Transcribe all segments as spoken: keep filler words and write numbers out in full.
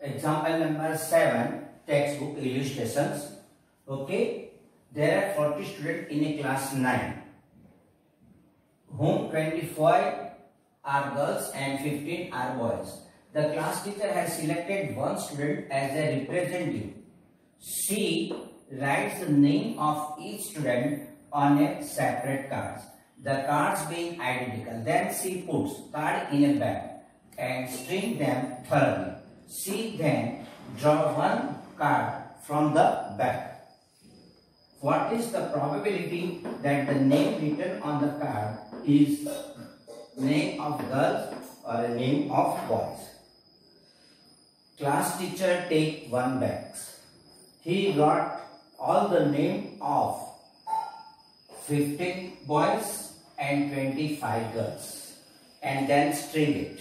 Example number seven, textbook illustrations. Okay, there are forty students in a class nine, whom twenty-five are girls and fifteen are boys. The class teacher has selected one student as a representative. She writes the name of each student on a separate card, the cards being identical. Then she puts card in a bag and string them thoroughly. She then draw one card from the bag. What is the probability that the name written on the card is name of girls or a name of boys? Class teacher take one bag. He wrote all the name of fifteen boys and twenty-five girls and then string it.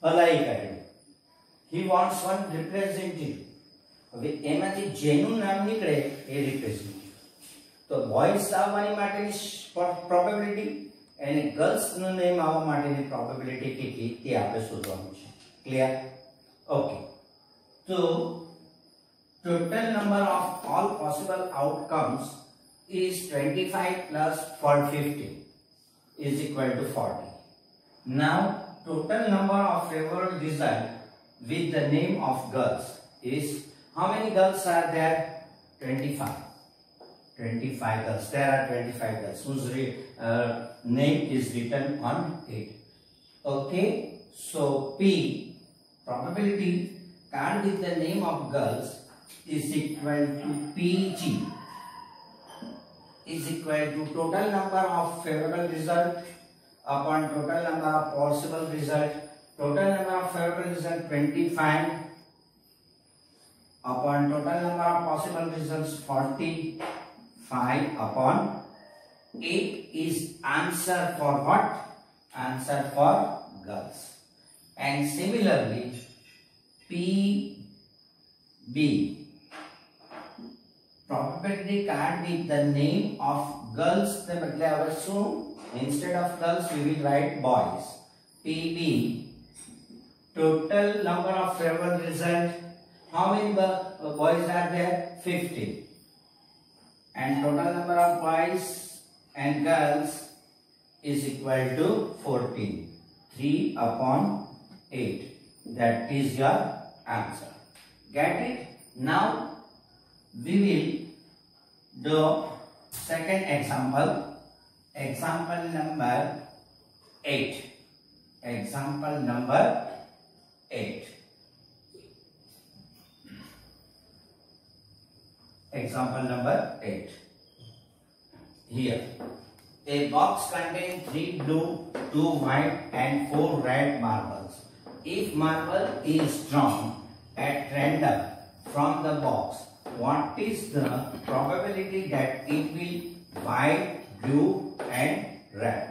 He wants one representative. હવે એમાંથી જેનું નામ નિકળે એ representative. તો boys આવવાની માટેની probability અને girls નું name આવવા માટેની પ્રોબેબિલિટી કેટલી તે આપણે શોધવાનું છે. ક્લિયર? ઓકે. તો total number of all possible outcomes is twenty-five plus fifty is equal to forty. Now total number of favorable result with the name of girls is, how many girls are there? twenty-five. twenty-five girls. There are twenty-five girls whose uh, name is written on it. Okay. So P, probability card with the name of girls is equal to P G is equal to total number of favorable result upon total number of possible result. Total number of favorable result twenty-five upon total number of possible results forty-five upon eight is answer for what? Answer for girls. And similarly P B, probability card with the name of girls, the बदले अगर सो instead of girls we will write boys. P B, total number of favorable result, how many boys are there? fifty. And total number of boys and girls is equal to fourteen. three upon eight. That is your answer. Get it? Now we will do second example. Example number eight. Example number eight. Example number eight. Here, a box contains three blue, two white, and four red marbles. If marble is drawn at random from the box, what is the probability that it will white, blue, and red?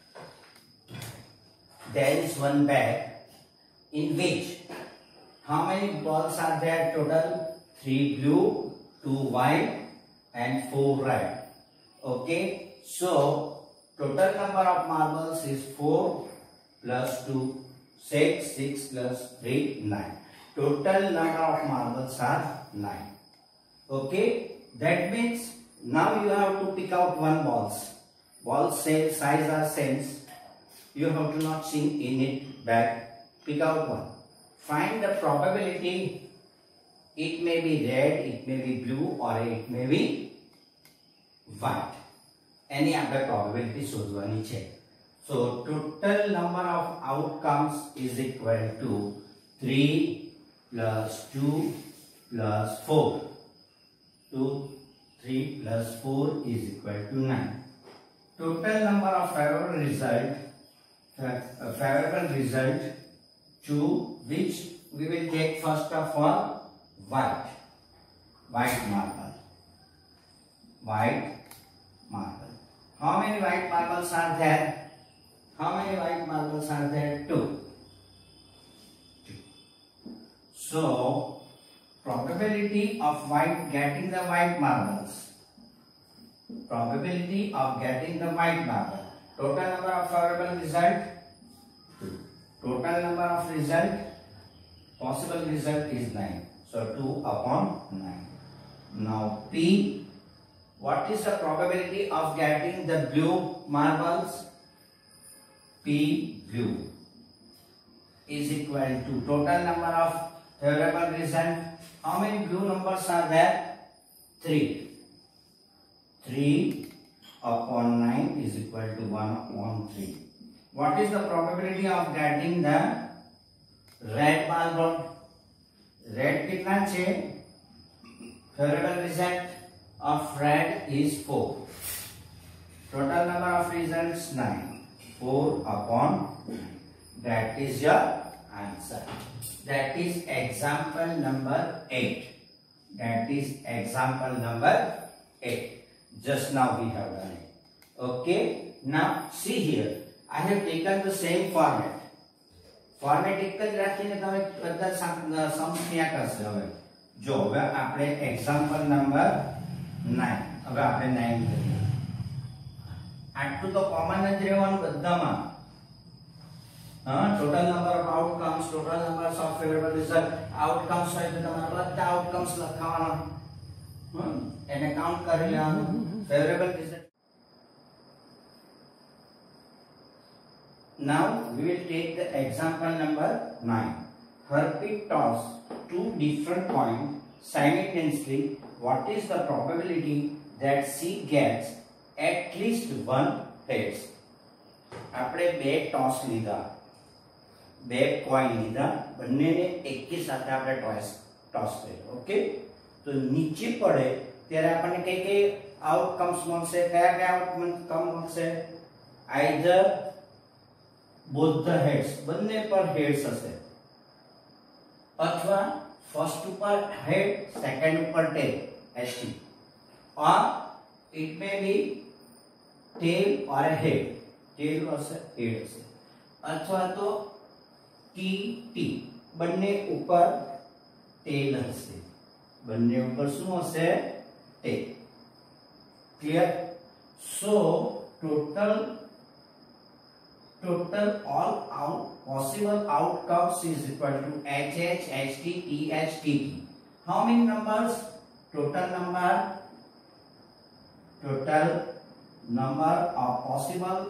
There is one bag in which how many balls are there total? Three blue, two white, and four red. Okay, so total number of marbles is four plus two, six, six plus three, nine. Total number of marbles are nine. Okay, that means now you have to pick out one balls. Balls same size are same. You have to not see in it bag. Pick out one. Find the probability. It may be red, it may be blue, or it may be white. Any other probability શોધવાની છે. So total number of outcomes is equal to three plus two plus four. two, three plus four is equal to nine. Total number of favorable result, uh, favorable result to which we will take first of all white. White marble. White marble. How many white marbles are there? How many white marbles are there? Two. Two. So probability of white getting the white marbles. Probability of getting the white marble. Total number of favorable result. Two. Total number of result Possible result is nine. So two upon nine. Now P, what is the probability of getting the blue marbles? P blue is equal to total number of favorable result. How many blue numbers are there? Three. Three upon nine is equal to one upon three. What is the probability of getting the red marble? Red कितना छे? Favorable result of red is four. Total number of results nine. Four upon nine. That is your answer. That is example number eight. That is example number eight. Just now we have done it. Okay. Now see here. I have taken the same format. Format એક જ રાખીને તમે બધા સમ ક્યાં કરશે હવે જો હવે આપણે એક્ઝામ્પલ નંબર nine હવે આપણે nine કરીએ આટલું તો કોમન જ રહેવાનું બધામાં હા total number of outcomes total numbers of favourable result outcomes હોય તો તમારે બધા આઉટકમ્સ લખવાના હમ એને કાઉન્ટ કરી લેવાનું favourable result. Now we will take the example number nine. Harpreet toss two different coins simultaneously. What is the probability that she gets at least one heads? આપણે બે ટોસ લીધા બે કોઈન લીધા બંનેને એકી સાથે આપણે ટોસ ટોસ કર્યો ઓકે તો નીચે પડે ત્યારે આપણને કઈ કઈ આઉટકમ્સ મળશે કયા કયા આઉટકમ મળશે આઈધર both the heads બંને પર heads હશે અથવા first ઉપર head second ઉપર tail H T or it may be tail or a head tail હશે head હશે અથવા તો T T બંને ઉપર tail હશે બંને ઉપર શું હશે tail clear. So total total all out possible outcomes is equal to H H H T T H T T. How many numbers? Total number total number of possible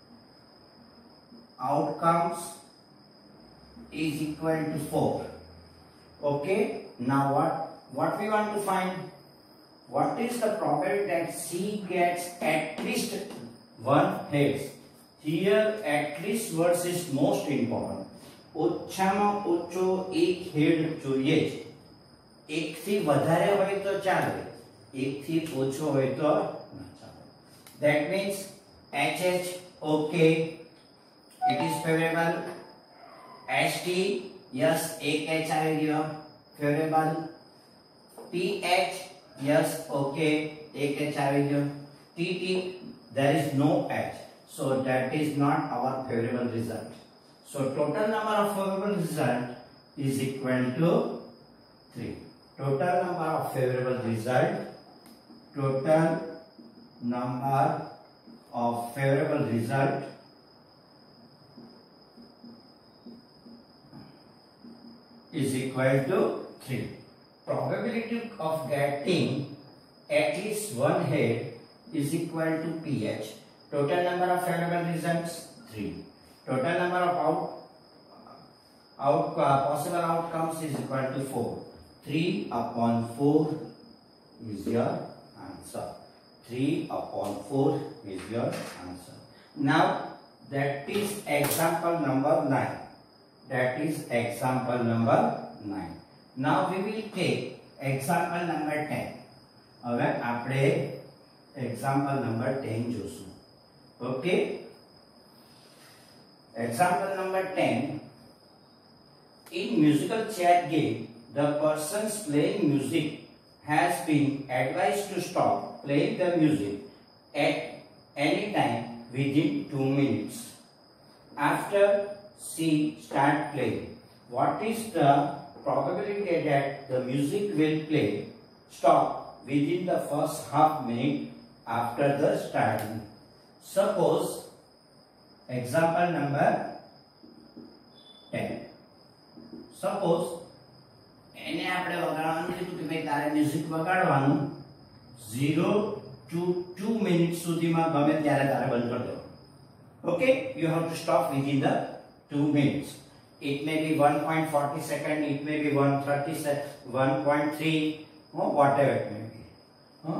outcomes is equal to four. Okay, now what what we want to find? What is the probability that she gets at least one heads? Here at least words is most important. ઓછામાં ઓછો એક હેડ જોઈએ જ એક થી વધારે હોય તો ચાલે એક થી ઓછો હોય તો ના ચાલે. That means H H okay it is favorable. H T yes એક H આવી ગયો favorable. T H yes okay એક H આવી ગયો. T T there is no H. So that is not our favorable result. So total number of favorable result is equal to three. Total number of favorable result, total number of favorable result is equal to three. Probability of getting at least one head is equal to P H. Total number of favorable results three. Total number of out out uh, possible outcomes is equal to four. three upon four is your answer. three upon four is your answer. Now that is example number nine. That is example number nine. Now we will take example number ten. હવે આપણે example number ten જોશું. Okay. Example number ten. In musical chair game, the persons playing music has been advised to stop playing the music at any time within two minutes. After she start playing, what is the probability that the music will play stop within the first half minute after the starting? Suppose example number ten. Suppose એને આપણે વગાડવાનું કીધું કે ભાઈ તારે music વગાડવાનું zero to two minute સુધીમાં ગમે ત્યારે તારે બંધ કરી દો. Okay, you have to stop within the two minutes. It may be one point four zero second, it may be one thirty second, one point three, or whatever it may be. Huh?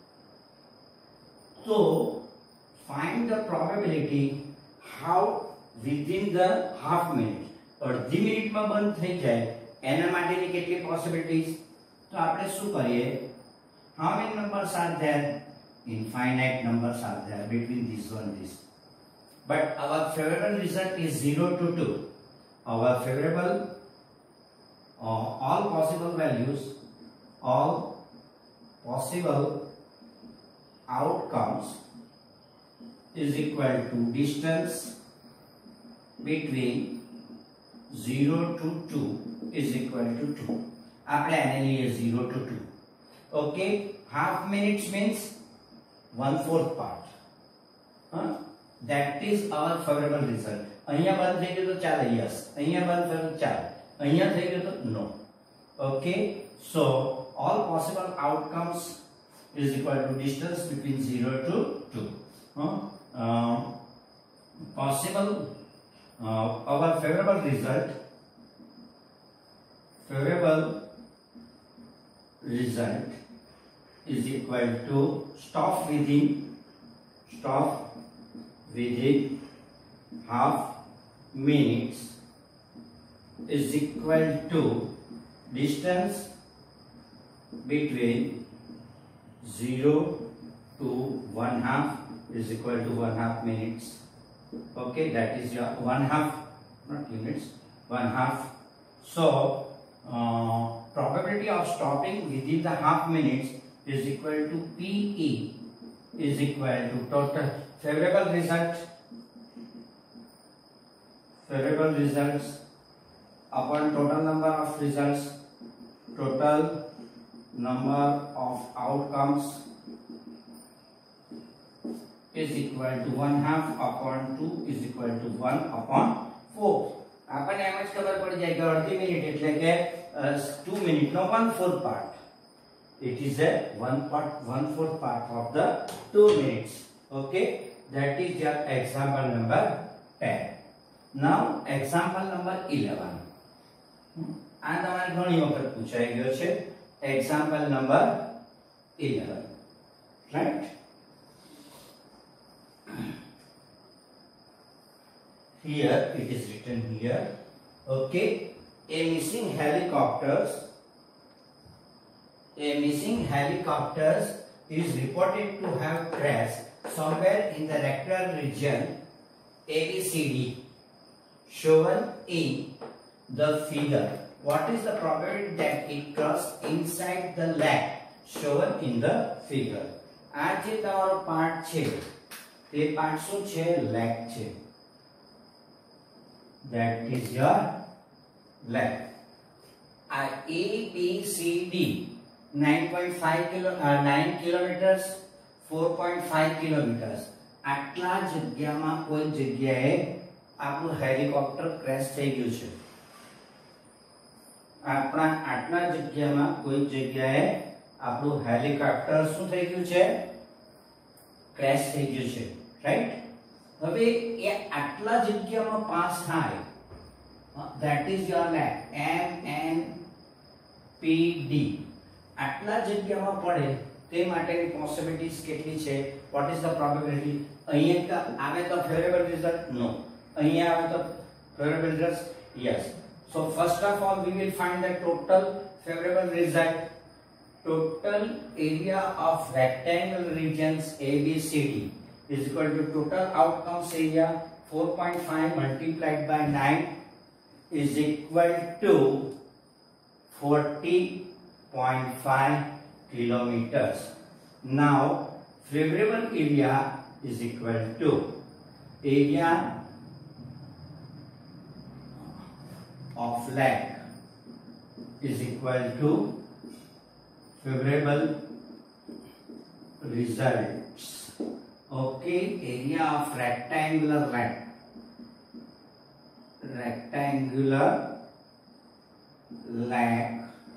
So find the probability how within the half minute અડધી મિનિટમાં બંધ થઈ જાય એના માટેની કેટલી possibilities. તો આપણે શું કરીએ, how many numbers are there? Infinite numbers are there between this one this, but our favorable result is zero to two. Our favorable uh, all possible values, all possible outcomes is equal to distance between zero to two is equal to two. આપણે આને લઈએ zero to two. Okay, half minutes means one fourth part. Huh? That is our favorable result. અહીંયા બંધ થઈ ગયો તો ચાલે, yes. અહીંયા બંધ થયો તો ચાલે, અહીંયા થઈ ગયો તો no. Okay, so all possible outcomes is equal to distance between zero to two. Huh? Uh, possible uh, our favorable result favorable result is equal to stop within stop within half minutes is equal to distance between zero to one half is equal to one half minutes. Okay, that is your one half, not units, one half. So uh, probability of stopping within the half minutes is equal to P E is equal to total favorable result favorable results upon total number of results, total number of outcomes is equal to one half upon two is equal to one upon four. આપણને એમ જ ખબર પડી જાય કે અડધી minute એટલે કે two minute નો one fourth part. It is a one part one fourth part of the two minutes. Okay, that is your example number ten. Now example number eleven. આ તમારે ઘણી વખત પૂછાઈ ગયો છે. Example number eleven, right? Here it is written here. Okay, a missing helicopters a missing helicopters is reported to have crashed somewhere in the rectal region A B C D shown in the figure. What is the probability that it crossed inside the leg shown in the figure? આ જે તમારો part છે તે part શું છે? Leg છે. That is your leg. A B C D nine point five kilo uh, nine kilometers, four point five kilometers. આટલા જગ્યામાં કોઈ જગ્યાએ આપણું હેલિકોપ્ટર ક્રેશ થઈ ગયું છે. આપણા આટલા જગ્યામાં કોઈ જગ્યાએ આપણું હેલિકોપ્ટર શું થઈ ગયું છે? ક્રેશ થઈ ગયું છે, રાઈટ? હવે એ આટલા જગ્યામાં પાસ થાય, that is your leg, M N P D. આટલા જગ્યામાં પડે તે માટેની પોસિબિલિટીઝ કેટલી છે? what is the probability? અહીંયા આવે તો favorable result? no. અહીંયા આવે તો favorable result? yes. So first of all we will find the total favorable result. Total area of rectangle regions A B C D is equal to total outcomes area four point five multiplied by nine is equal to forty point five kilometers. Now favorable area is equal to area of leg is equal to favorable results. Okay, area of rectangular leg rectangular leg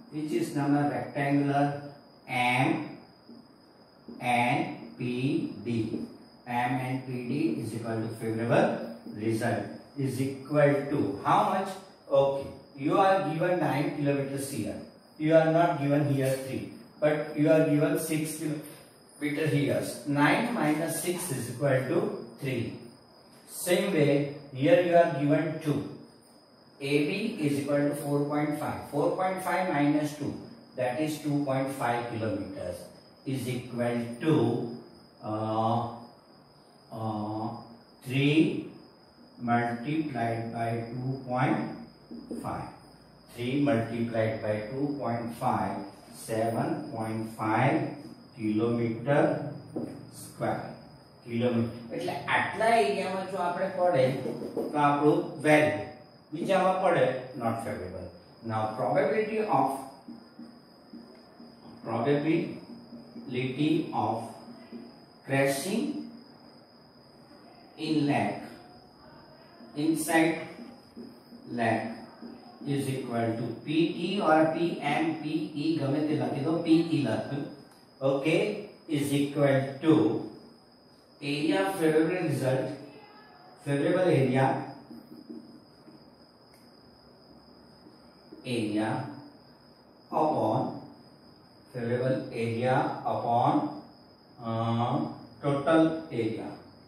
which is known as rectangular M and P D. M and P D is equal to favorable result is equal to how much? Okay, you are given nine kilometers here. You are not given here three, but you are given six kilometers here. nine minus six is equal to three. Same way, here you are given two. A B is equal to four point five. four point five minus two, that is two point five kilometers, is equal to uh, uh, three multiplied by two point five. three multiplied by two point five, seven point five kilometer square. Kilometre એટલે આટલા એરિયામાં જો આપણે પડે તો આપણું value બીજામાં પડે not favorable. Now probability of probability of crashing in lake inside lake is equal to P E or P M P E ગમે તે લખી દો P E લખ્યું. Okay, is equal to area favorable result, favorable area, area upon favorable area upon uh, total area,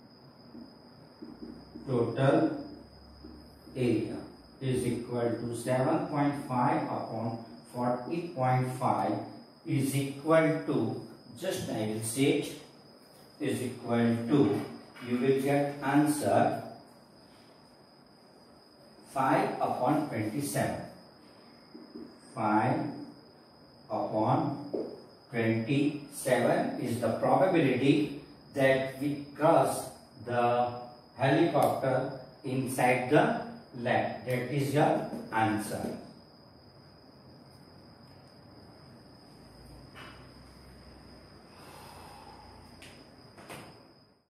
total area is equal to seven point five upon forty point five is equal to, just I will say it, is equal to, you will get answer five upon twenty-seven. five upon twenty-seven is the probability that we cross the helicopter inside the lake. That is your answer.